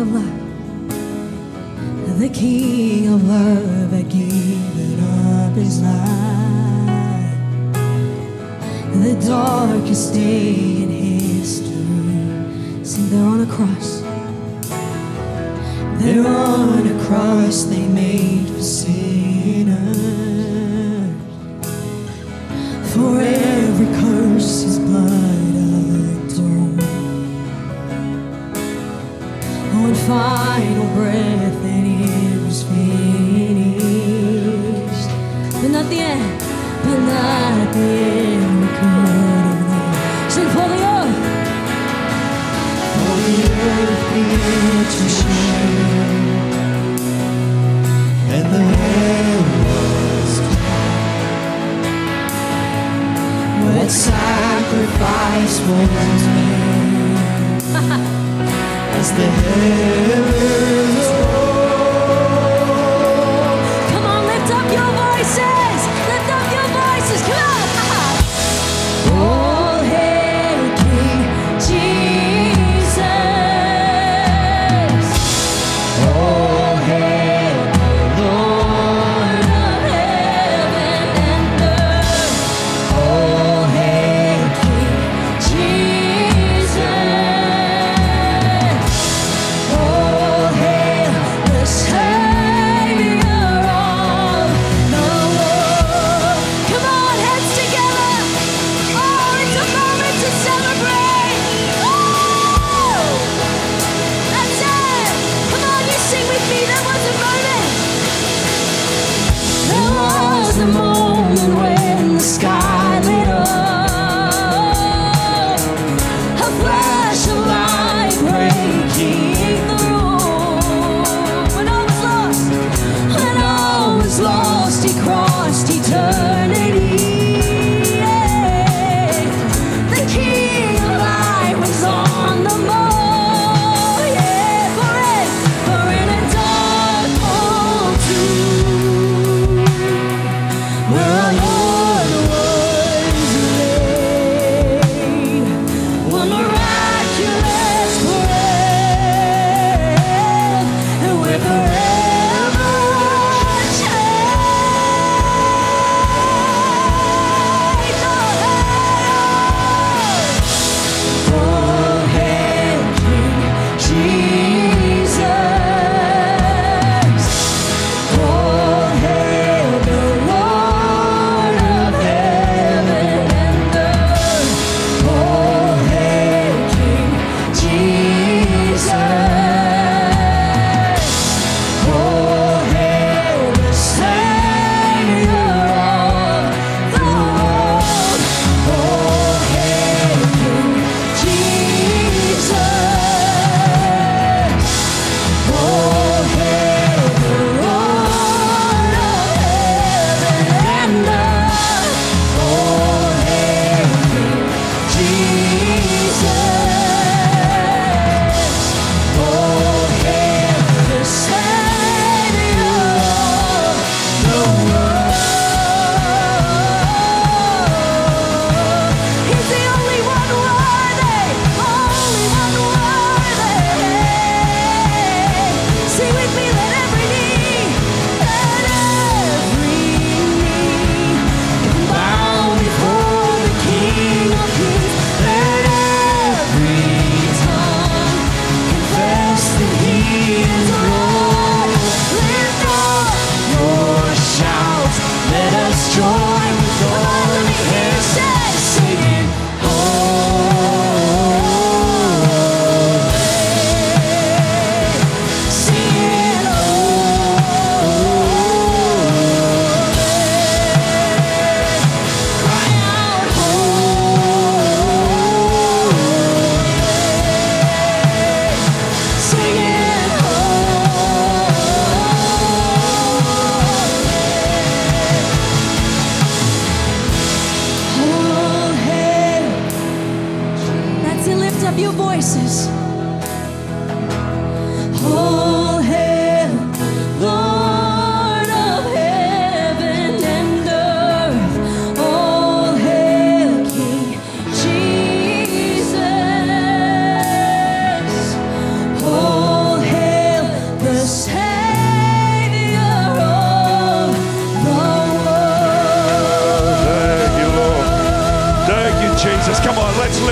of love, the King of love had given up his life. The darkest day in history. See, they're on a cross. They're on a cross they made for sinners. For every curse his blood atoned. One final breath and it was finished. But not the end, but not the end we could have known. Sing for the earth. For the earth began to shake, and the heavens was what sacrifice was made. As the heavens roll. Come on, lift up your voices. Lift up your voices. Come on. All hail King Jesus. All hail the Lord of heaven and earth. All hail King Jesus. All hail the Savior of the world.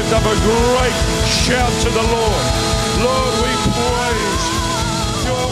lift up a great shout to the Lord. Lord, we praise your